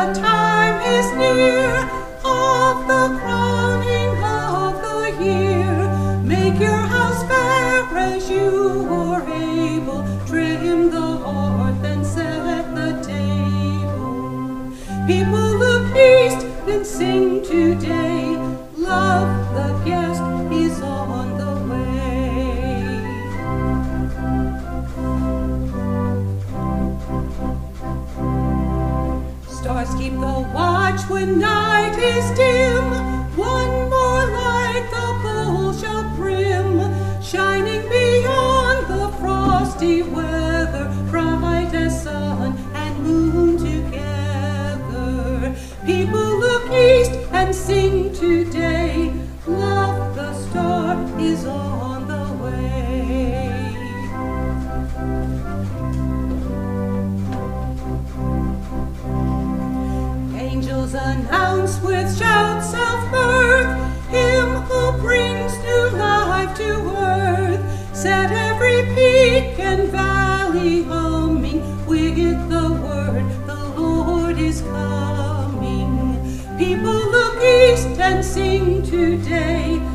the time is near of the crowning of the year. Make your house fair as you are able. Trim the hearth and set the table. People look east and sing today. Love, the guest, is on the way. Stars keep the watch when night is dim. One more light the bowl shall brim, shining beyond the frosty weather, bright as sun and moon together. People look east and sing today. Love, the star, is on the way. Angels announce with shouts of mirth Him who brings new life to earth. Set every peak and valley humming with the word, the Lord is coming. People look east and sing today.